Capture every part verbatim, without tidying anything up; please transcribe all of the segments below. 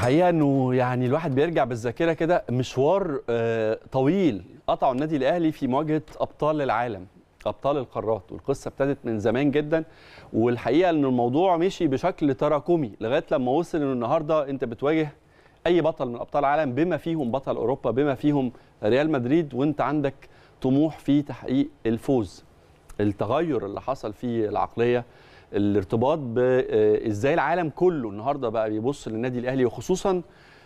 الحقيقه انه يعني الواحد بيرجع بالذاكره كده مشوار آه طويل قطعه النادي الاهلي في مواجهه ابطال العالم، ابطال القارات، والقصه ابتدت من زمان جدا. والحقيقه ان الموضوع مشي بشكل تراكمي لغايه لما وصل انه النهارده انت بتواجه اي بطل من ابطال العالم بما فيهم بطل اوروبا، بما فيهم ريال مدريد، وانت عندك طموح في تحقيق الفوز. التغير اللي حصل في العقليه، الارتباط بازاي العالم كله النهارده بقى بيبص للنادي الاهلي، وخصوصا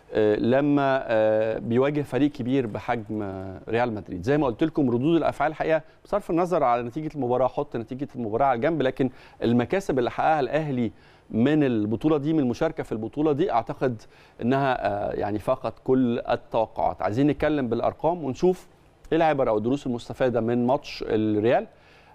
لما بيواجه فريق كبير بحجم ريال مدريد. زي ما قلت لكم ردود الافعال الحقيقه بصرف النظر على نتيجه المباراه، حط نتيجه المباراه على جنب، لكن المكاسب اللي حققها الاهلي من البطوله دي، من المشاركه في البطوله دي، اعتقد انها يعني فاقت كل التوقعات. عايزين نتكلم بالارقام ونشوف ايه العبر او الدروس المستفاده من ماتش الريال،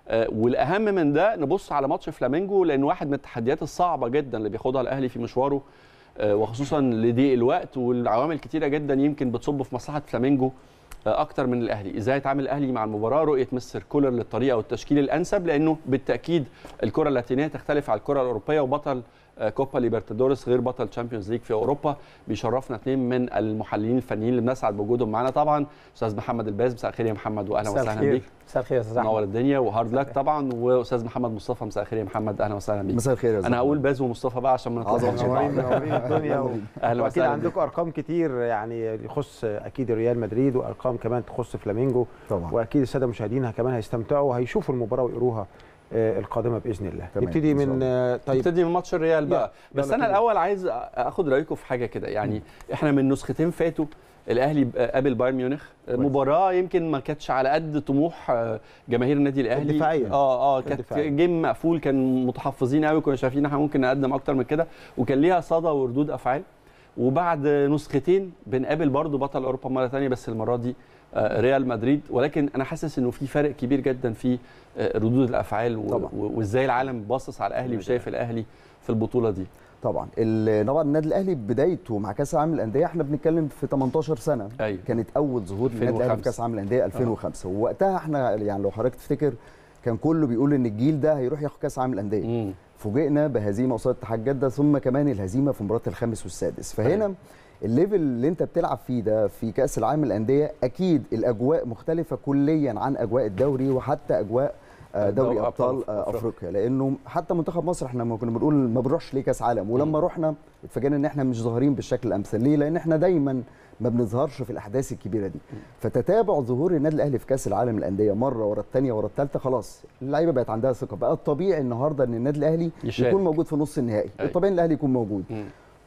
والاهم من ده نبص على ماتش فلامينجو، لان واحد من التحديات الصعبه جدا اللي بياخدها الاهلي في مشواره، وخصوصا لضيق الوقت والعوامل كتيره جدا يمكن بتصب في مصلحه فلامينجو اكتر من الاهلي. ازاي يتعامل الاهلي مع المباراه، رؤيه مستر كولر للطريقه والتشكيل الانسب، لانه بالتاكيد الكره اللاتينيه تختلف عن الكره الاوروبيه، وبطل كوبا ليبرتادوريس غير بطل تشامبيونز ليج في اوروبا. بيشرفنا اثنين من المحللين الفنيين اللي بنسعد بوجودهم معانا، طبعا استاذ محمد الباز. مساء الخير يا محمد، واهلا وسهلا بيك. مساء الخير يا استاذ احمد، منور الدنيا، وهارد لك طبعا. واستاذ محمد مصطفى، مساء الخير يا محمد، اهلا وسهلا بيك. مساء الخير يا انا هقول باز ومصطفى بقى عشان ما نتلخبطش. منورين منورين الدنيا. اهلا واكيد وسهلا. عندكم ارقام كتير يعني يخص اكيد ريال مدريد، وارقام كمان تخص فلامينجو طبعا، واكيد الساده مشاهدينها كمان هيستمتعوا وهيشوفوا المباراه ويقروها القادمه باذن الله. نبتدي من طيب نبتدي من ماتش الريال بقى، بس انا الاول عايز اخد رايكم في حاجه كده. يعني م. احنا من نسختين فاتوا الاهلي قابل بايرن ميونخ، مباراه يمكن ما كانتش على قد طموح جماهير النادي الاهلي دفاعيا. اه اه كانت جيم مقفول، كان متحفظين قوي، كنا شايفين ان احنا ممكن نقدم اكتر من كده، وكان ليها صدى وردود افعال. وبعد نسختين بنقابل برضو بطل اوروبا مره ثانيه، بس المره دي ريال مدريد، ولكن انا حاسس انه في فرق كبير جدا في ردود الافعال وازاي العالم باصص على الاهلي وشايف الاهلي في البطوله دي. طبعا طبعا النادي الاهلي بدايته مع كاس العالم للانديه احنا بنتكلم في ثمانية عشر سنه. أيوة. كانت اول ظهور للنادي الاهلي في كاس العالم للانديه ألفين وخمسة، آه. ووقتها احنا يعني لو حضرتك تفتكر كان كله بيقول ان الجيل ده هيروح ياخد كاس العالم للانديه. فوجئنا بهزيمه قصاد اتحاد جده، ثم كمان الهزيمه في مباراه الخامس والسادس. فهنا أيوة. الليفل اللي انت بتلعب فيه ده في كاس العالم للانديه، اكيد الاجواء مختلفه كليا عن اجواء الدوري وحتى اجواء دوري ابطال افريقيا، لانه حتى منتخب مصر احنا ما كنا بنقول ما بنروحش ليه كاس عالم، ولما رحنا اتفاجئنا ان احنا مش ظاهرين بالشكل الامثل. ليه؟ لان احنا دايما ما بنظهرش في الاحداث الكبيره دي. فتتابع ظهور النادي الاهلي في كاس العالم للانديه مره ورا الثانيه ورا الثالثه، خلاص اللعيبه بقت عندها ثقه. بقى الطبيعي النهارده ان النادي الاهلي يشارك. يكون موجود في نص النهائي، الطبيعي ان الاهلي يكون موجود. م.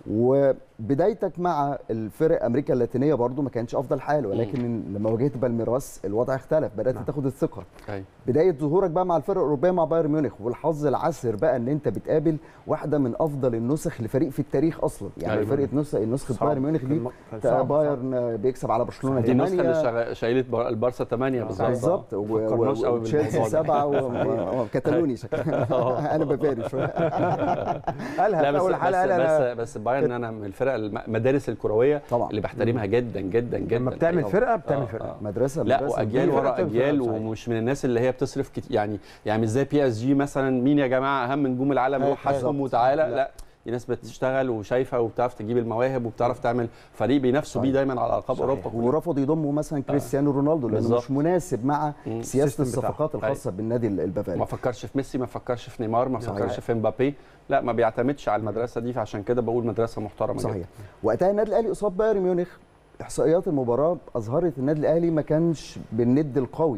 وبدايتك مع الفرق امريكا اللاتينيه برضو ما كانش افضل حال، ولكن م. لما واجهت بالميراس الوضع اختلف، بدات نعم. تاخد الثقه. أي. بدايه ظهورك بقى مع الفرق الاوروبيه مع بايرن ميونخ، والحظ العسر بقى ان انت بتقابل واحده من افضل النسخ لفريق في التاريخ اصلا. يعني أي. فرقه نسخه نسخه بايرن ميونخ دي، بايرن بيكسب على برشلونه دي النسخه اللي شايلت البارسا ثمانية بالظبط بالظبط، وتشيلسي سبعة وكاتالوني انا بفارق شويه. قالها في اول حلقه. بس بس بايرن انا من الفرق المدارس الكرويه طبعا اللي بحترمها جدا جدا جدا. لما بتعمل أيوة. فرقه بتعمل آه فرقه آه. مدرسه لا مدرسة واجيال ورا اجيال، ومش من الناس اللي هي بتصرف كتير. يعني يعني مش زي بي اس جي مثلا، مين يا جماعه اهم نجوم العالم روح حاسهم وتعالى. لا, لا. دي ناس بتشتغل وشايفه وبتعرف تجيب المواهب وبتعرف تعمل فريق بينافسوا بيه دايما على القاب اوروبا. ورفضوا يضموا مثلا كريستيانو رونالدو لانه مش مناسب مع سياسه الصفقات الخاصه بالنادي البافاري. ما فكرش في ميسي، ما فكرش في نيمار، ما فكرش في مبابي، لا ما بيعتمدش على المدرسه دي، فعشان كده بقول مدرسه محترمه. صحيح جدا. وقتها النادي الاهلي قصاد بايرن ميونخ، احصائيات المباراه اظهرت النادي الاهلي ما كانش بالند القوي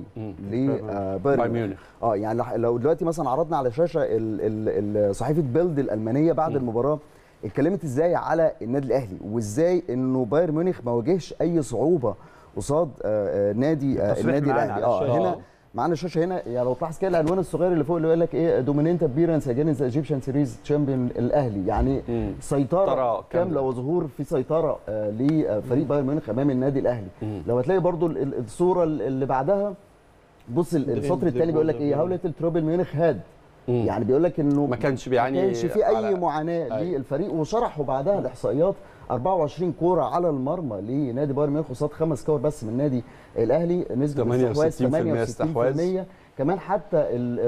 لبايرن ميونخ. اه يعني لو دلوقتي مثلا عرضنا على شاشه صحيفه بيلد الالمانيه بعد م. المباراه، اتكلمت ازاي على النادي الاهلي، وازاي انه بايرن ميونخ ما واجهش اي صعوبه قصاد نادي النادي الاهلي. اه هنا معانا الشاشه هنا، يعني لو تلاحظ كده العنوان الصغير اللي فوق اللي يقول لك ايه، دومينينت ابيرنس اجينست ايجيبشن سيريز تشامبيون الاهلي، يعني مم. سيطره كامله وظهور في سيطره آه لفريق بايرن ميونخ امام النادي الاهلي. مم. لو هتلاقي برضو الصوره اللي بعدها، بص السطر الثاني بيقول لك ايه، هاو ليتل تروبل ميونخ هاد، يعني بيقول لك انه ما كانش بيعاني، ما كانش في اي معاناه للفريق. وشرحوا بعدها الاحصائيات، أربعة وعشرين كوره على المرمى لنادي بايرن ميونخ قصاد خمس كور بس من النادي الاهلي، نسبه الاستحواذ ثمانية وستين بالمية. كمان حتى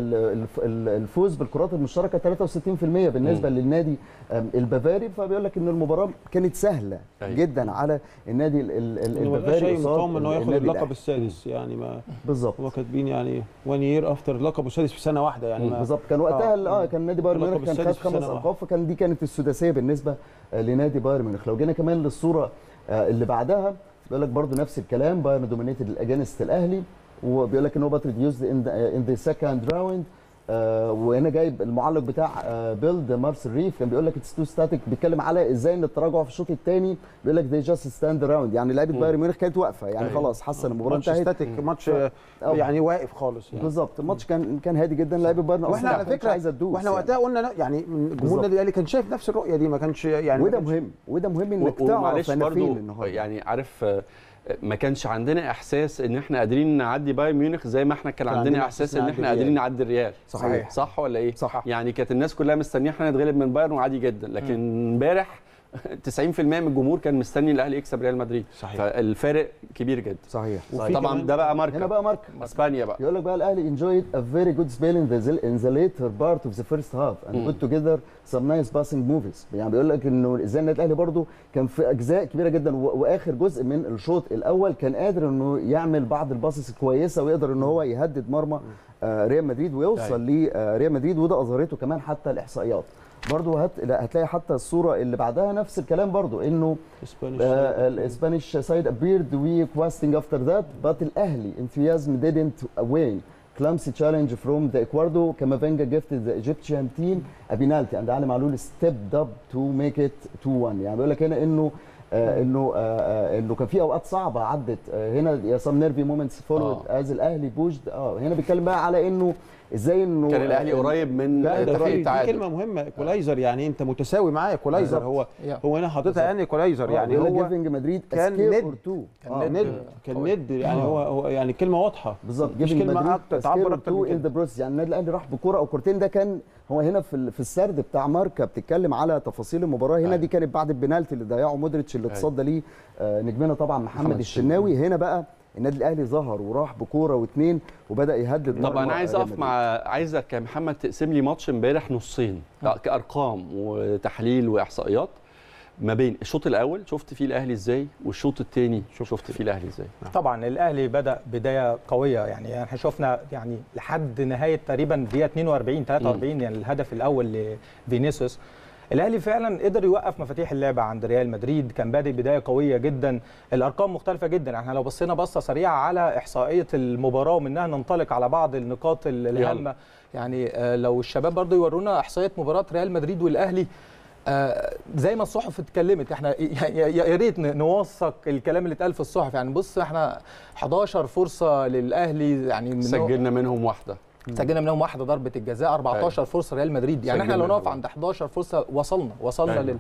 الفوز بالكرات المشتركه ثلاثة وستين بالمئة بالنسبه م. للنادي البافاري، فبيقول لك ان المباراه كانت سهله أي. جدا على النادي البافاري. شيء مطمئن انه ياخد اللقب السادس يعني ما بالظبط هو كاتبين يعني وان يير افتر اللقب السادس في سنه واحده يعني بالظبط. كان وقتها اه, آه كان نادي بايرن ميونخ كان خد خمس القاب، فكان دي كانت السداسيه بالنسبه لنادي بايرن ميونخ. لو جينا كمان للصوره اللي بعدها بيقول لك برضه نفس الكلام، بايرن دومينيتد الاجانست الاهلي، وبيقول لك ان هو بات ريديوزد ان ذا سكند راوند. وهنا جايب المعلق بتاع آه بيلد مارسيل ريف، كان بيقول لك اتس تو ستاتيك، بيتكلم على ازاي ان التراجع في الشوط الثاني بيقول لك they just stand around، يعني لعيبه بايرن ميونخ كانت واقفه يعني خلاص حاسه ان المباراه انتهت. ماتش ستاتيك، ماتش يعني واقف خالص يعني. بالظبط، الماتش كان كان هادي جدا، لعيبه بايرن واحنا على فكره عايزه تدوس، واحنا وقتها يعني. قلنا يعني جمهور النادي الاهلي كان شايف نفس الرؤيه دي، ما كانش يعني وده مهم وده مهم انك تعرف انا فين النهارده. يعني عارف ما كانش عندنا احساس ان احنا قادرين نعدي بايرن ميونخ زي ما احنا كان عندنا احساس ان احنا قادرين نعدي الريال. صحيح صح ولا ايه؟ صح. يعني كانت الناس كلها مستنيه احنا نتغلب من بايرن وعادي جدا، لكن امبارح تسعين بالمئة من الجمهور كان مستني الاهلي يكسب ريال مدريد. صحيح. فالفارق كبير جدا. صحيح, صحيح. طبعا ده بقى ماركه، هنا بقى ماركه اسبانيا بقى. يقول لك بقى الاهلي enjoyed a very good spell in the in the later part of the first half and م. put together some nice passing moves. يعني بيقول لك انه ازاي النادي الاهلي برده كان في اجزاء كبيره جدا واخر جزء من الشوط الاول كان قادر انه يعمل بعض الباسس الكويسه ويقدر ان هو يهدد مرمى آه ريال مدريد ويوصل لريال مدريد، وده اظهرته كمان حتى الاحصائيات. برضه هت... هتلاقي حتى الصوره اللي بعدها نفس الكلام برضه، انه الاسبانيش سايد ابيرد وي كواستنج افتر ذات بات الاهلي enthusiasm didn't wane clumsy challenge from the Ecuador Camavinga gifted the Egyptian team a penalty and علي معلول stepped up to make it two one. يعني بيقول لك هنا انه آه انه آه انه كان في اوقات صعبه عدت آه هنا some nervy moments forward as الاهلي بوجد. اه هنا بيتكلم بقى على انه ازاي انه كان الاهلي قريب من تحقيق التعادل. دي كلمه مهمه، ايكولايزر، يعني انت متساوي معاه. ايكولايزر هو هو هنا حاططها يعني ايكولايزر، يعني هو جيفنج مدريد كان ند كان ند كان ند يعني هو هو يعني كلمه واضحه بالظبط. جيفنج مدريد تعبر اكتر من كده. يعني النادي الاهلي راح بكوره او كورتين، ده كان هو هنا في في السرد بتاع ماركا بتتكلم على تفاصيل المباراه. هنا دي كانت بعد البنالتي اللي ضيعه مودريتش اللي اتصدى ليه نجمنا طبعا محمد الشناوي. هنا بقى النادي الاهلي ظهر وراح بكوره واثنين وبدا يهدد. طب انا عايز اقف مع عايزك يا محمد تقسم لي ماتش امبارح نصين كارقام وتحليل واحصائيات، ما بين الشوط الاول شفت فيه الاهلي ازاي والشوط الثاني شفت فيه الاهلي ازاي. طبعا الاهلي بدا بدايه قويه، يعني احنا شفنا يعني لحد نهايه تقريبا دقيقه اثنين وأربعين ثلاثة وأربعين يعني الهدف الاول لفينيسيوس. الاهلي فعلا قدر يوقف مفاتيح اللعبه عند ريال مدريد، كان بادئ بدايه قويه جدا، الارقام مختلفه جدا. احنا لو بصينا بصه سريعه على احصائيه المباراه ومنها ننطلق على بعض النقاط الهامه، يعني لو الشباب برضو يورونا احصائيه مباراه ريال مدريد والاهلي آه زي ما الصحف اتكلمت، احنا يا ريت نوثق الكلام اللي اتقال في الصحف. يعني بص احنا حداشر فرصه للاهلي، يعني من سجلنا منهم واحده سجلنا منهم واحده ضربه الجزاء، أربعتاشر فرصه ريال مدريد. يعني احنا لو نقف عند حداشر فرصه وصلنا وصلنا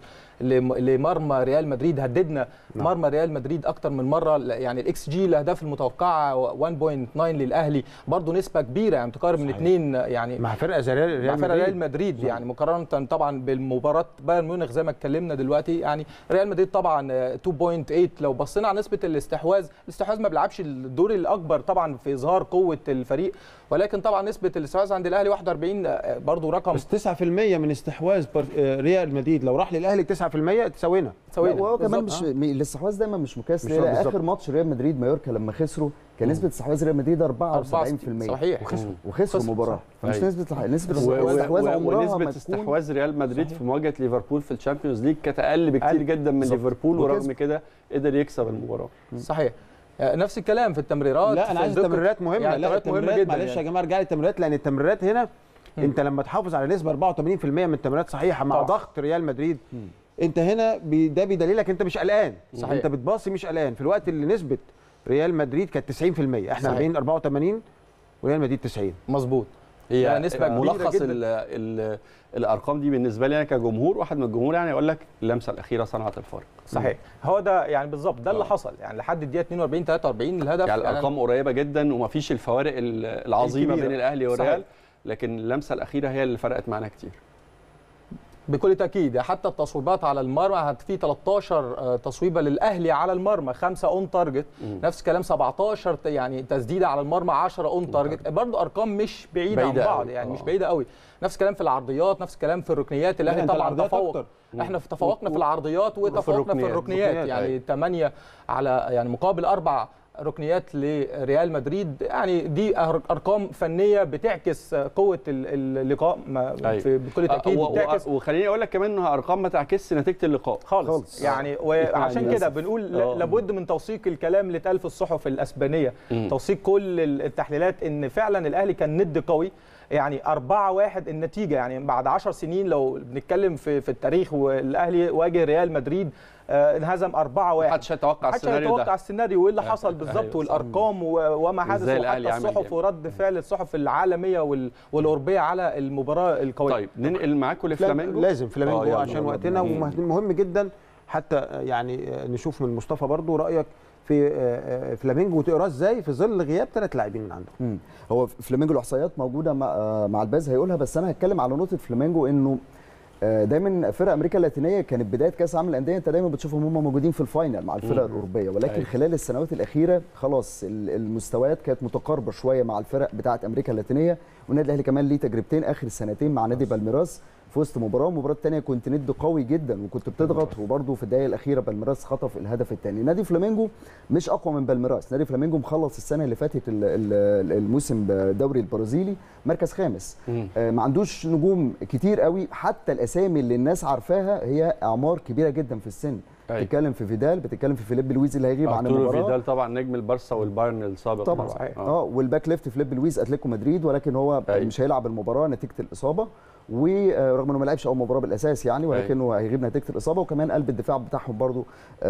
لمرمى ريال مدريد، هددنا نعم. مرمى ريال مدريد اكتر من مره. يعني الاكس جي الاهداف المتوقعه واحد فاصلة تسعة للاهلي، برضه نسبه كبيره يعني تقارب من اثنين يعني مع فرقه زي ريال مع فرقه ريال مدريد يعني مقارنه طبعا بالمباراه بايرن ميونخ زي ما اتكلمنا دلوقتي. يعني ريال مدريد طبعا اثنين فاصلة ثمانية. لو بصينا على نسبه الاستحواذ، الاستحواذ ما بيلعبش الدور الاكبر طبعا في اظهار قوه الفريق، ولكن طبعا نسبه الاستحواذ عند الاهلي واحد وأربعين برضه رقم، بس تسعة بالمئة من استحواذ ريال مدريد لو راح للاهلي تسعة بالمئة تساوينا تساوينا. وهو كمان مش الاستحواذ دايما مش مقياس. اخر ماتش ريال مدريد مايوركا لما خسروا كان نسبه استحواذ ريال مدريد أربعة وسبعين بالمئة صحيح، وخسروا وخسروا المباراه. فمش نسبه نسبه الاستحواذ عمرها ونسبه استحواذ ريال مدريد في مواجهه ليفربول في الشامبيونز ليج كانت اقل بكتير جدا من ليفربول، ورغم كده قدر يكسب المباراه. صحيح. نفس الكلام في التمريرات. لا انا عايز التمريرات مهمه. يعني لا التمريرات معلش يا جماعه ارجع لي التمريرات، لان التمريرات هنا م. انت لما تحافظ على نسبه أربعة وثمانين بالمئة من التمريرات صحيحه مع طبعا. ضغط ريال مدريد م. انت هنا بي ده بيدليلك انت مش قلقان. صحيح. انت بتباصي مش قلقان في الوقت اللي نسبه ريال مدريد كانت تسعين بالمئة، احنا بين أربعة وثمانين وريال مدريد تسعين. مظبوط. هي يعني نسبه ملخص ال ال الارقام دي بالنسبه لي انا كجمهور، واحد من الجمهور يعني اقول لك اللمسه الاخيره صنعت الفارق. صحيح. هو ده يعني بالظبط ده اللي حصل، يعني لحد الدقيقه اثنين وأربعين ثلاثة وأربعين الهدف. يعني الارقام يعني قريبه جدا ومفيش الفوارق العظيمه بين الاهلي والريال، لكن اللمسه الاخيره هي اللي فرقت معانا كتير. بكل تاكيد. حتى التصويبات على المرمى في تلتاشر تصويبه للاهلي على المرمى، خمسة اون تارجت، نفس الكلام سبعتاشر يعني تسديده على المرمى، عشرة اون تارجت، برضه ارقام مش بعيده عن بعض أوي. يعني أوه. مش بعيده قوي. نفس الكلام في العرضيات، نفس الكلام في الركنيات. الاهلي طبعا تفوق، احنا تفوقنا في العرضيات وتفوقنا في الركنيات، يعني ثمانية على يعني مقابل اربع ركنيات لريال مدريد. يعني دي ارقام فنيه بتعكس قوه اللقاء في بكل تاكيد. بتعكس وخليني اقول لك كمان انها ارقام ما تعكسش نتيجه اللقاء خالص, خالص. يعني وعشان كده بنقول لابد من توثيق الكلام اللي اتقال في الصحف الاسبانيه، توثيق كل التحليلات ان فعلا الاهلي كان ند قوي. يعني أربعة واحد النتيجه، يعني بعد عشر سنين لو بنتكلم في في التاريخ والاهلي واجه ريال مدريد انهزم أربعة واحد. محدش هيتوقع السيناريو ده، محدش هيتوقع السيناريو وايه اللي حصل بالظبط والارقام وما حدث، وحتى الصحف ورد فعل الصحف العالميه والاوروبيه على المباراه القويه. طيب ننقل معاكم لفلامينجو. لازم فلامينجو عشان وقتنا، ومهم جدا حتى يعني نشوف من مصطفى برضو رايك في فلامينجو وتقراه ازاي في ظل غياب ثلاث لاعبين من عنده. هو فلامينجو الاحصائيات موجوده مع مع الباز هيقولها، بس انا هتكلم على نقطه فلامينجو انه دايما فرق امريكا اللاتينيه كانت بدايه كاس العالم للانديه انت دايما بتشوفهم هم موجودين في الفاينل مع الفرق الاوروبيه، ولكن أي. خلال السنوات الاخيره خلاص المستويات كانت متقاربه شويه مع الفرق بتاعه امريكا اللاتينيه. والنادي الاهلي كمان ليه تجربتين اخر السنتين مع نادي بالميراس في وسط مباراه ومباراه ثانيه كنت ند قوي جدا وكنت بتضغط، وبرده في الدقائق الاخيره بالميراس خطف الهدف الثاني. نادي فلامينجو مش اقوى من بالميراس، نادي فلامينجو مخلص السنه اللي فاتت الموسم الدوري البرازيلي مركز خامس، ما عندوش نجوم كتير قوي، حتى الاسامي اللي الناس عارفاها هي اعمار كبيره جدا في السن. أي. بتتكلم في فيدال، بتتكلم في فيليب لويز اللي هيغيب عن المباراه. فيدال طبعا نجم البارسا والبايرن السابق طبعا اه, آه. والباك ليفت فيليب لويز اتلتيكو مدريد، ولكن هو أي. مش هيلعب المباراه نتيجه الاصابه، ورغم انه ما لعبش اول مباراه بالاساس يعني، ولكنه هيغيب نتيجه الاصابه. وكمان قلب الدفاع بتاعهم برضو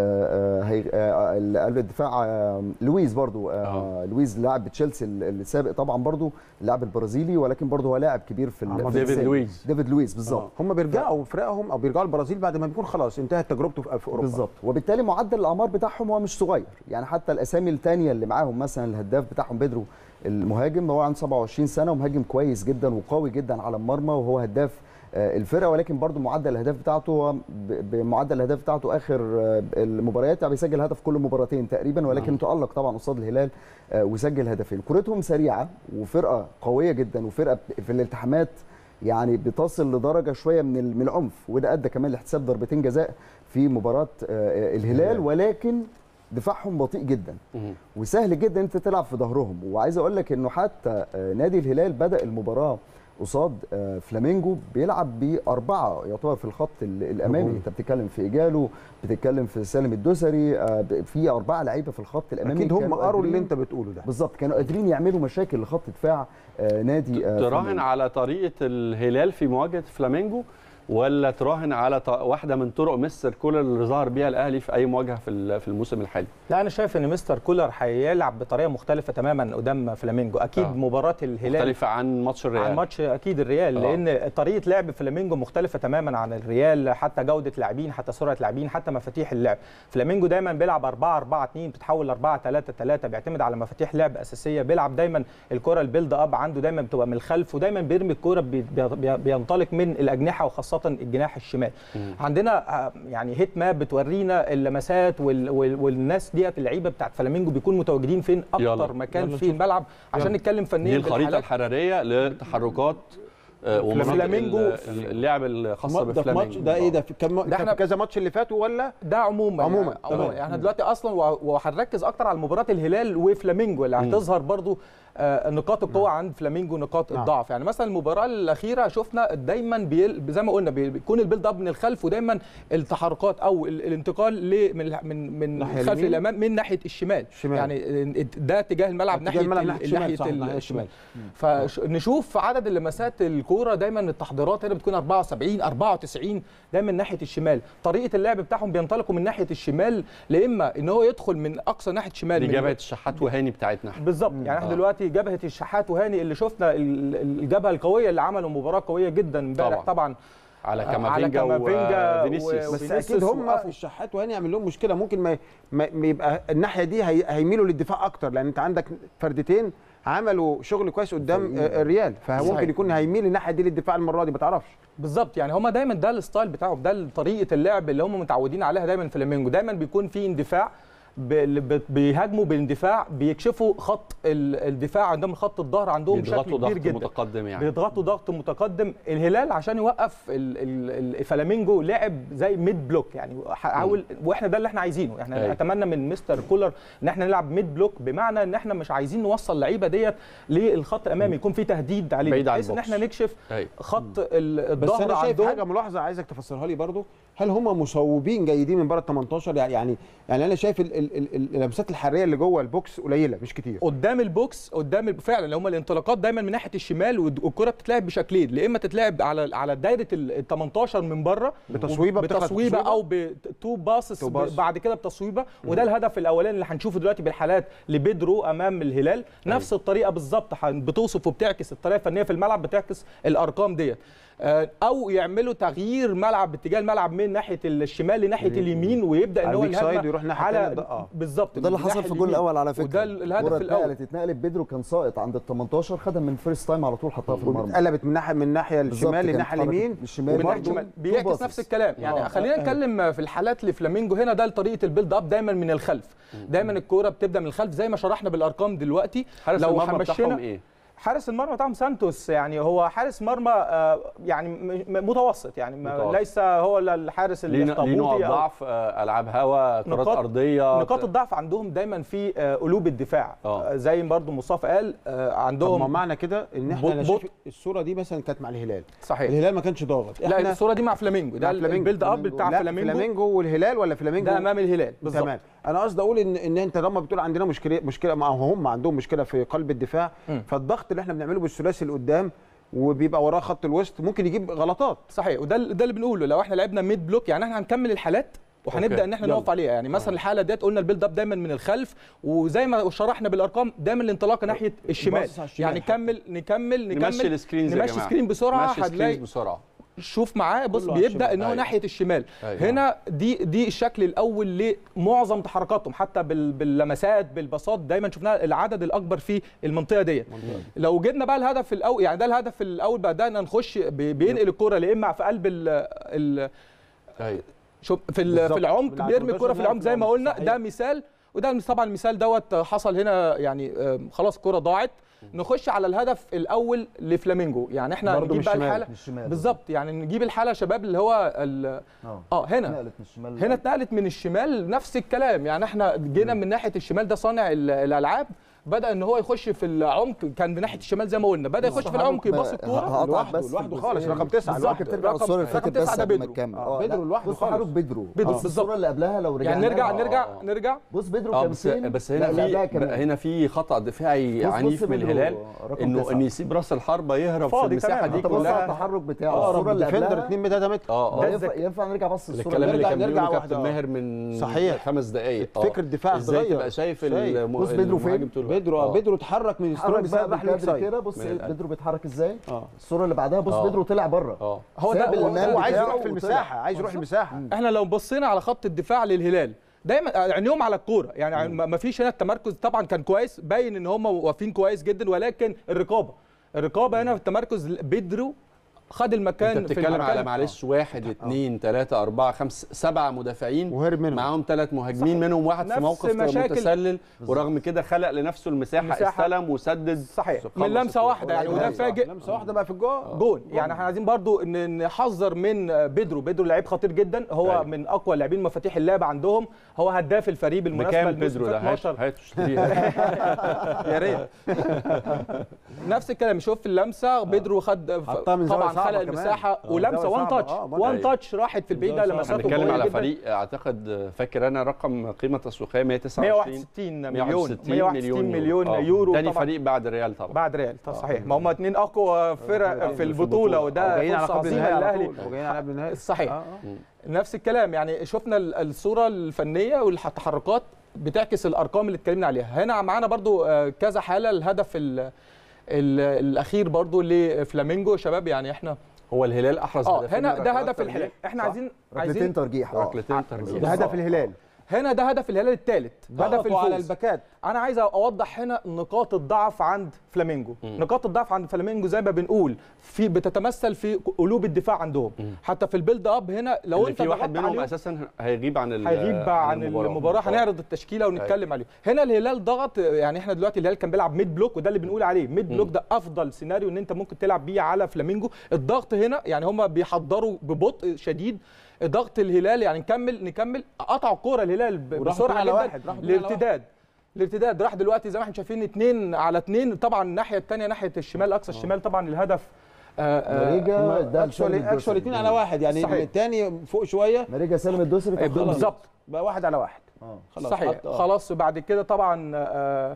آه آه قلب الدفاع آه لويز برضو آه لويز لاعب تشيلسي السابق طبعا برضو اللاعب البرازيلي، ولكن برضو هو لاعب كبير في آه ديفيد لويز ديفيد لويز بالظبط. آه. هم بيرجعوا فرقهم او بيرجعوا البرازيل بعد ما بيكون خلاص انتهت تجربته في اوروبا بالظبط، وبالتالي معدل الاعمار بتاعهم هو مش صغير يعني. حتى الاسامي الثانيه اللي معاهم مثلا الهداف بتاعهم بيدرو المهاجم هو عنده سبعة وعشرين سنه ومهاجم كويس جدا وقوي جدا على المرمى وهو هداف الفرقه، ولكن برضو معدل الاهداف بتاعته هو بمعدل الاهداف بتاعته اخر المباريات يعني بيسجل هدف كل مباراتين تقريبا، ولكن تألق طبعا قصاد الهلال وسجل هدفين. كرتهم سريعه وفرقه قويه جدا وفرقه في الالتحامات يعني بتصل لدرجه شويه من من العنف، وده ادى كمان لاحتساب ضربتين جزاء في مباراه الهلال، ولكن دفاعهم بطيء جدا وسهل جدا انت تلعب في ظهرهم. وعايز اقول لك انه حتى نادي الهلال بدا المباراه قصاد فلامينجو بيلعب باربعه يعتبر في الخط الامامي، انت بتتكلم في ايجالو، بتتكلم في سالم الدوسري، في اربعه لعيبه في الخط الامامي. اكيد هم قروا اللي انت بتقوله ده بالظبط، كانوا قادرين يعملوا مشاكل لخط دفاع نادي تراهن على طريقه الهلال في مواجهه فلامينجو، ولا تراهن على واحده من طرق مستر كولر اللي ظهر بيها الاهلي في اي مواجهه في في الموسم الحالي؟ لا انا شايف ان مستر كولر هيلعب بطريقه مختلفه تماما قدام فلامينجو. اكيد آه. مباراه الهلال مختلفه عن ماتش الريال، عن ماتش اكيد الريال آه. لان طريقه لعب فلامينجو مختلفه تماما عن الريال، حتى جوده لاعبين، حتى سرعه لاعبين، حتى مفاتيح اللعب. فلامينجو دايما بيلعب أربعة أربعة اتنين بتتحول ل أربعة ثلاثة ثلاثة، بيعتمد على مفاتيح لعب اساسيه، بيلعب دايما الكره البيلد اب عنده دايما بتبقى من الخلف، ودايما بيرمي الكره بينطلق من الاجنحه وخاصه الجناح الشمال. مم. عندنا يعني هيت ماب بتورينا اللمسات وال وال والناس ديت اللعيبه بتاعت فلامينجو بيكونوا متواجدين فين اكتر يلا. مكان في الملعب عشان نتكلم فنيا. دي الخريطه الحراريه لتحركات فلامينجو اللعب الخاصه بفلامينجو ده ايه ده في كم ده كذا ماتش اللي فاتوا ولا ده عموما عموما يعني, يعني احنا دلوقتي اصلا وهنركز اكتر على مباراه الهلال وفلامينجو اللي هتظهر برضو نقاط القوه عند فلامينجو نقاط نعم. الضعف. يعني مثلا المباراه الاخيره شفنا دايما بيل زي ما قلنا بيكون البيلد اب من الخلف، ودايما التحركات او الانتقال من من من الخلف للامام من ناحيه الشمال الشمال. يعني ده اتجاه الملعب ناحيه ناحيه الشمال. فنشوف عدد اللمسات الكوره دايما التحضيرات هنا بتكون أربعة وسبعين أربعة وتسعين دايما ناحيه الشمال. طريقه اللعب بتاعهم بينطلقوا من ناحيه الشمال، لا اما ان هو يدخل من اقصى ناحيه شمال دي جبهه الشحات وهاني بتاعتنا بالظبط. يعني احنا دلوقتي جبهه الشحات وهاني اللي شفنا الجبهه القويه اللي عملوا مباراه قويه جدا امبارح طبعا, طبعا على كامافينجا وفينيسيوس. بس اكيد هم الشحات وهاني يعمل لهم مشكله، ممكن ما, ما يبقى الناحيه دي هيميلوا للدفاع اكتر، لان انت عندك فردتين عملوا شغل كويس قدام الريال، فممكن يكون هيميل الناحيه دي للدفاع المره دي ما تعرفش. بالظبط، يعني هم دايما ده الستايل بتاعهم، ده طريقه اللعب اللي هم متعودين عليها دايما. فلامينجو دايما بيكون في اندفاع، بيهاجموا بالاندفاع، بيكشفوا خط الدفاع عندهم، خط الظهر عندهم بشكل كبير جدا، متقدم يعني بيضغطوا ضغط متقدم. الهلال عشان يوقف فلامينجو لعب زي ميد بلوك، يعني حاول، واحنا ده اللي احنا عايزينه. احنا أي. نتمنى من مستر كولر ان احنا نلعب ميد بلوك، بمعنى ان احنا مش عايزين نوصل اللعيبه ديت للخط الامامي، يكون في تهديد عليه، بحيث ان احنا نكشف أي. خط الظهر. بس انا شايف حاجه ملاحظه عايزك تفسرها لي برضو، هل هم مصوبين جيدين من بره ال تمنتاشر؟ يعني يعني انا شايف اللمسات الحريه اللي جوه البوكس قليله مش كتير قدام البوكس، قدام فعلا هم الانطلاقات دايما من ناحيه الشمال، والكره بتتلعب بشكلين، يا اما تتلعب على على دايره ال تمنتاشر من بره بتصويبه بتصويبه او بتو باسس بعد كده بتصويبه، وده الهدف الاولاني اللي هنشوفه دلوقتي بالحالات لبيدرو امام الهلال. نفس الطريقه بالظبط بتوصف وبتعكس الطريقه الفنيه في الملعب، بتعكس الارقام ديت. او يعملوا تغيير ملعب باتجاه الملعب من ناحيه الشمال لناحيه اليمين، ويبدا ان هو الهجمه يروح ناحيه على بالظبط. ده اللي حصل في الجول الاول على فكره، وده الهدف الاول. اتنقلت بيدرو كان ساقط عند ال تمنتاشر، خدها من فيرست تايم على طول حطها في المرمى، اتقلبت من ناحيه من الناحيه الشمال للناحيه اليمين، الشمال برضه بيعكس نفس الكلام. يعني آه. خلينا نتكلم في الحالات لفلامينجو هنا، ده طريقه البيلد اب دايما من الخلف، دايما الكوره بتبدا من الخلف زي ما شرحنا بالارقام دلوقتي. لو حمشنا ايه حارس المرمى بتاعهم سانتوس، يعني هو حارس مرمى يعني متوسط، يعني متوسط. ليس هو الحارس الاخطبوطي. ليه نقاط ضعف؟ العاب هواء، كرات ارضيه. نقاط الضعف عندهم دايما في قلوب الدفاع، أوه. زي برضو مصطفى قال عندهم. طب ما معنى كده ان احنا شايف الصوره دي مثلا كانت مع الهلال، صحيح، الهلال ما كانش ضاغط. لا الصوره دي مع فلامينجو، ده البيلد اب بتاع فلامينجو. فلامينجو والهلال ولا فلامينجو ده امام الهلال بالظبط. تمام. انا قصدي اقول ان ان انت لما بتقول عندنا مشكله مشكله معهم، عندهم مشكله في قلب الدفاع، م. فالضغط اللي احنا بنعمله بالثلاثي اللي قدام وبيبقى وراه خط الوسط ممكن يجيب غلطات. صحيح، وده ده اللي بنقوله. لو احنا لعبنا ميد بلوك، يعني احنا هنكمل الحالات وهنبدا ان احنا نقف عليها. يعني مثلا الحاله ديت قلنا البيلد اب دايما من الخلف، وزي ما شرحنا بالارقام دايما الانطلاقه ناحيه الشمال. يعني نكمل نكمل نكمل نمشي السكرين، نمشي سكرين بسرعه، هتلاقي بسرعه شوف معاه، بص بيبدا ان هو ناحيه الشمال. أيوة. هنا دي دي الشكل الاول لمعظم تحركاتهم، حتى باللمسات بالباصات دايما شفناها العدد الاكبر في المنطقه ديت. لو جبنا بقى الهدف الاول، يعني ده الهدف الاول، بدانا نخش بينقل الكره لا اما في قلب ال ال أيوة. شوف في في العمق، بيرمي الكره في العمق زي ما قلنا. صحيح. ده مثال، وده طبعا المثال دوت حصل هنا، يعني خلاص الكره ضاعت. نخش على الهدف الاول لفلامينجو، يعني احنا نجيب بقى الحاله بالظبط، يعني نجيب الحاله شباب اللي هو اه هنا هنا اتنقلت من الشمال، نفس الكلام. يعني احنا جينا من ناحيه الشمال، ده صانع الالعاب بدا ان هو يخش في العمق، كان من ناحيه الشمال زي ما قلنا، بدا يخش في العمق يباص الكوره لوحده لوحده خالص. رقم تسعه الواحد بترجع الصوره اللي فاتت بس قبل ما نكمل. بيدرو لوحده خالص، بيدرو بالظبط. الصوره اللي قبلها لو رجعنا يعني نرجع نرجع نرجع بص بيدرو كان بس, بس هنا في هنا في خطا دفاعي عنيف من الهلال، انه ان يسيب راس الحربه يهرب في المساحه دي كلها. التحرك بتاعه الصوره اللي قبلها اتنين متر متر اه ينفع نرجع بص الصوره الكلام اللي كان بيقوله كابتن ماهر من صحيح خمس دقائق. فكر الدفاع ازاي تبقى شايف بص بيدرو فين؟ بيدرو بيدرو اتحرك من ستروك راح كده. بص بيدرو بيتحرك ازاي. الصوره اللي بعدها بص بيدرو طلع بره. هو ده هو عايز يروح في المساحه، عايز يروح المساحه. احنا لو بصينا على خط الدفاع للهلال دايما عينيهم على الكوره، يعني ما فيش هنا التمركز طبعا كان كويس، باين ان هم واقفين كويس جدا، ولكن الرقابه الرقابه هنا في التمركز بيدرو خد المكان. انت بتتكلم على معلش واحد اثنين ثلاثة أربعة خمسة سبعة مدافعين معاهم ثلاث مهاجمين، منهم واحد في موقف متسلل، ورغم كده خلق لنفسه المساحه, استلم وسدد. صحيح، من لمسه واحده يعني، وده فاجئ. لمسه واحده بقى في الجول جول. يعني احنا عايزين برضو ان نحذر من بيدرو. بيدرو لعيب خطير جدا، هو أيوة. من اقوى لاعبين مفاتيح اللعب عندهم، هو هداف الفريق بالمناسبه. بيدرو ده هات اشتريه يا ريت. نفس الكلام، شوف اللمسه بيدرو خد طبعا خلق المساحه ولمسه وان تاتش وان تاتش راحت في البعيده لمسافه. بنتكلم على فريق اعتقد فاكر انا رقم قيمه تسويقيه مية وتسعة وستين مليون مية وستين مليون آه. يورو. تاني فريق بعد الريال طبعا. بعد الريال صحيح. ما هم اثنين اقوى فرق في البطوله، وده جايين على قبل النهائي وجايين على قبل النهائي. صحيح. آه. نفس الكلام، يعني شفنا الصوره الفنيه والتحركات بتعكس الارقام اللي اتكلمنا عليها. هنا معانا برضو كذا حاله. الهدف الاخير برضو لفلامينجو شباب، يعني احنا هو الهلال احرز اه هنا ده هدف الهلال. احنا عايزين ركلتين ترجيح. ركلتين ترجيح ده هدف الهلال. هنا ده هدف الهلال الثالث، هدف الفوز على الباكات. انا عايز اوضح هنا نقاط الضعف عند فلامينجو. م. نقاط الضعف عند فلامينجو زي ما بنقول في بتتمثل في قلوب الدفاع عندهم. م. حتى في البيلد اب هنا لو انت في واحد منهم اساسا هيغيب عن هيغيب عن المباراه، هنعرض التشكيله ونتكلم عليه. هنا الهلال ضغط، يعني احنا دلوقتي الهلال كان بيلعب ميد بلوك، وده اللي بنقول عليه ميد بلوك، ده افضل سيناريو ان انت ممكن تلعب بيه على فلامينجو. الضغط هنا يعني هم بيحضروا ببطء شديد، ضغط الهلال يعني نكمل نكمل قطعوا الكوره الهلال بسرعه جدا للارتداد. الارتداد راح دلوقتي زي ما احنا شايفين اتنين على اتنين. طبعا الناحيه الثانيه ناحيه الشمال اقصى الشمال طبعا الهدف ماريجا ده اكشولي اكشولي اتنين على واحد، يعني الثاني فوق شويه ماريجا سالم الدوسري بالظبط بقى واحد على واحد. اه خلاص صحيح خلاص. وبعد كده طبعا آه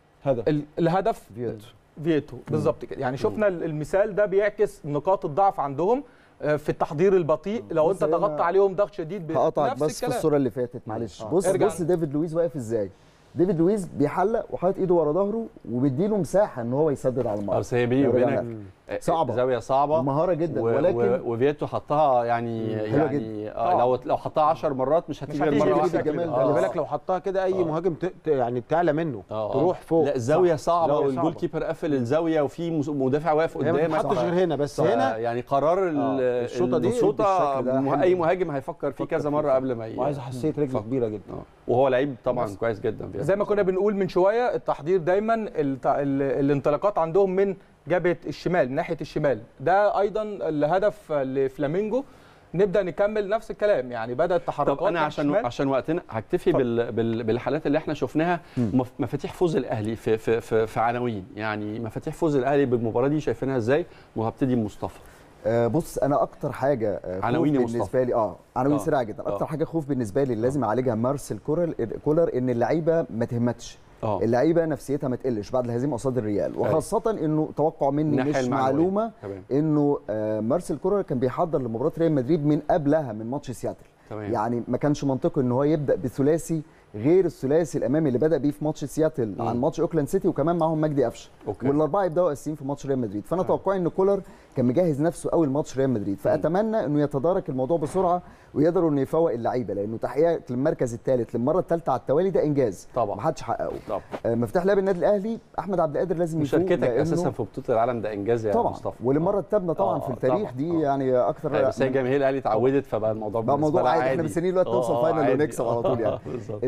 هدف الهدف فيتو فيتو بالظبط كده. يعني شفنا المثال ده بيعكس نقاط الضعف عندهم في التحضير البطيء. لو انت ضغطت عليهم ضغط شديد هقطعك بس في الصوره اللي فاتت معلش. بص بص ديفيد لويس واقف ازاي. ديفيد لويس بيحلق وحاطط ايده ورا ظهره وبيديله مساحه ان هو يسدد على المرمى. بس هي بيني وبينك صعبه، زاويه صعبه مهاره جدا، و... ولكن وفيتو حطها يعني يعني آه لو لو حطها عشر مرات مش هتيجي مره واحده. خلي بالك لو حطها كده اي آه. مهاجم ت... يعني تعلى منه آه. تروح فوق. لا الزاويه صعبه والجول كيبر قفل الزاويه وفي مدافع واقف قدامك، ما تحطش غير هنا بس هنا يعني قرار آه. الشوطه دي الشوطه اي مهاجم هيفكر فيه كذا مره قبل ما وعايز حساسيه رجل كبيره جدا. وهو لعيب طبعا كويس جدا. زي ما كنا بنقول من شويه التحضير دايما الانطلاقات عندهم من جبهه الشمال ناحيه الشمال، ده ايضا الهدف لفلامينجو. نبدا نكمل نفس الكلام، يعني بدات تحركات. طب انا عشان الشمال. عشان وقتنا هكتفي بال... بال... بالحالات اللي احنا شفناها. مفاتيح فوز الاهلي في في في, في عناوين، يعني مفاتيح فوز الاهلي بالمباراه دي شايفينها ازاي؟ وهبتدي بمصطفى. آه بص انا اكتر حاجه عناوين بالنسبه لي اه عناوين آه. سريعه جدا. اكتر آه. حاجه خوف بالنسبه لي اللي لازم يعالجها مارسيل كولر كولر ان اللعيبه ما تهمتش. أوه. اللعيبه نفسيتها ما تقلش بعد الهزيمه قصاد الريال، وخاصه انه توقع مني مش معلومه انه آه مارسيل كولر كان بيحضر لمباراه ريال مدريد من قبلها من ماتش سياتل. تمام. يعني ما كانش منطقي ان هو يبدا بثلاثي غير الثلاثي الامامي اللي بدا بيه في ماتش سياتل عن ماتش اوكلاند سيتي، وكمان معاهم مجدي قفشه، والاربعه يبداوا اساسيين في ماتش ريال مدريد. فانا توقعي ان كولر كان مجهز نفسه قوي لماتش ريال مدريد، فاتمنى انه يتدارك الموضوع بسرعه ويقدروا انه يفوق اللعيبه، لانه تحقيق المركز الثالث للمره الثالثه على التوالي ده انجاز طبعا ما حدش حققه. آه مفتاح لعب النادي الاهلي احمد عبد القادر لازم يفوق، مشاركتك اساسا في بطوله العالم ده انجاز يا طبعا مصطفى. وللمره الثامنه طبعا آه في التاريخ طبعًا. دي يعني اكتر. آه بس هي جماهير الاهلي اتعودت، فبقى الموضوع بقى موضوع عادي. احنا مستنيين دلوقتي نوصل فاينل ونكسب على طول يعني.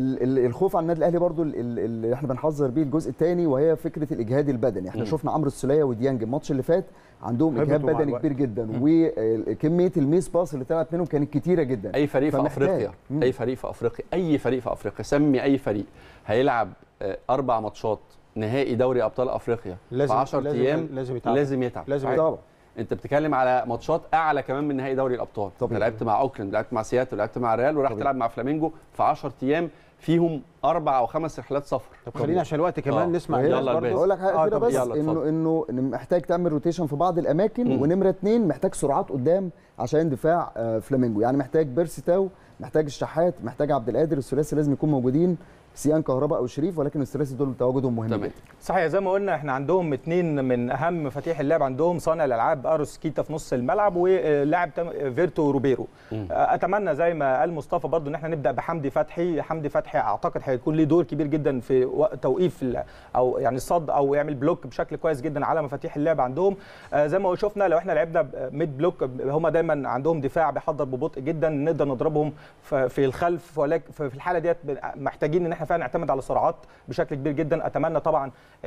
الخوف على النادي الاهلي برضو اللي احنا بنحذر بيه الجزء الثاني، وهي فكره الاجهاد البدني. احنا م. شفنا عمرو السوليه وديانج الماتش اللي فات عندهم اجهاد بدني كبير جدا، وكميه الميس باس اللي طلعت منهم كانت كتيره جدا. اي فريق في افريقيا مم. اي فريق في افريقيا اي فريق في افريقيا سمي اي فريق هيلعب اربع ماتشات نهائي دوري ابطال افريقيا في عشرة ايام لازم يتعب لازم يتعب لازم يتعب. انت بتتكلم على ماتشات اعلى كمان من نهائي دوري الابطال. انت لعبت مع اوكلاند، لعبت مع سياتل، لعبت مع الريال، وراح تلعب مع فلامينجو في عشرة ايام فيهم اربع او خمس رحلات سفر. طب خلينا عشان الوقت كمان آه. نسمع يلا برضه. اقول لك حاجه كده بس انه انه محتاج تعمل روتيشن في بعض الاماكن، م. ونمره اثنين محتاج سرعات قدام عشان دفاع آه فلامينجو. يعني محتاج بيرسي تاو، محتاج الشحات، محتاج عبد القادر، الثلاثي لازم يكونوا موجودين، سيان كهرباء او شريف، ولكن الثلاثي دول تواجدهم مهم جدا. صحيح زي ما قلنا احنا عندهم اثنين من اهم مفاتيح اللعب عندهم، صانع الالعاب اروس كيتا في نص الملعب، ولاعب فيرتو روبيرو. م. اتمنى زي ما قال مصطفى برضو ان احنا نبدا بحمدي فتحي. حمدي فتحي اعتقد هيكون له دور كبير جدا في توقيف او يعني الصد او يعمل بلوك بشكل كويس جدا على مفاتيح اللعب عندهم. زي ما شفنا لو احنا لعبنا ميد بلوك هم دايما عندهم دفاع بيحضر ببطء جدا، نقدر نضربهم في الخلف، ولكن في الحاله ديت محتاجين ان احنا فعلا نعتمد على السرعات بشكل كبير جدا. اتمنى طبعا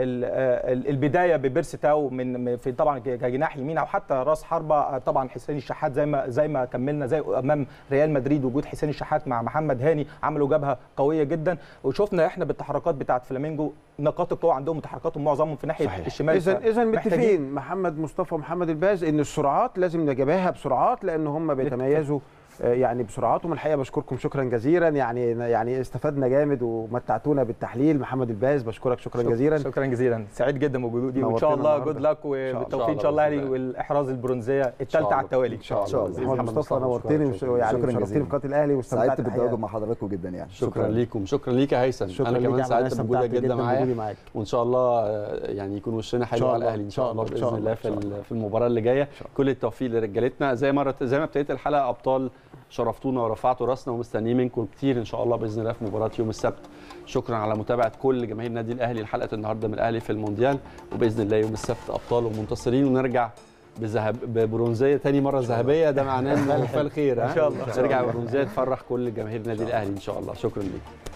البدايه ببيرسي تاو من في طبعا كجناح يمين او حتى راس حربه، طبعا حسين الشحات زي ما زي ما كملنا زي امام ريال مدريد، وجود حسين الشحات مع محمد هاني عملوا جبهه قويه جدا. وشفنا احنا بالتحركات بتاعه فلامينجو نقاط القوه عندهم وتحركاتهم معظمهم في ناحيه صحيح. الشمال. اذا اذا متفقين محمد مصطفى ومحمد الباز ان السرعات لازم نجابها بسرعات، لان هم بيتميزوا يعني بسرعاتهم. الحقيقه بشكركم شكرا جزيلا، يعني يعني استفدنا جامد ومتعتونا بالتحليل. محمد الباز بشكرك شكرا شكرا جزيلا. شكرا جزيلا، سعيد جدا بوجودي، وان شاء الله جود لك وبالتوفيق ان شاء الله يعني، والاحراز البرونزيه الثالثه على التوالي ان شاء الله. محمد مصطفى نورتني يعني وشرفتني في قناه الاهلي، واستمتعت بالتواجد مع حضراتكم جدا يعني. شكرا ليكم، شكرا ليك يا هيثم. انا كمان سعدت بوجودك جدا معايا، وان شاء الله يعني يكون وشنا حلو على الاهلي ان شاء الله باذن الله في في المباراه اللي جايه. كل التوفيق لرجالتنا. زي ما زي ما ابتديت الحلقه ابطال شرفتونا ورفعتوا راسنا ومستنيين منكم كتير ان شاء الله باذن الله في مباراه يوم السبت. شكرا على متابعه كل جماهير النادي الاهلي لحلقه النهارده من الاهلي في المونديال، وباذن الله يوم السبت ابطال ومنتصرين ونرجع بذهب ببرونزيه ثاني مره ذهبيه، ده معناه ان الخير ان شاء الله نرجع ببرونزيه تفرح كل جماهير النادي الاهلي ان شاء الله. شكرا ليك.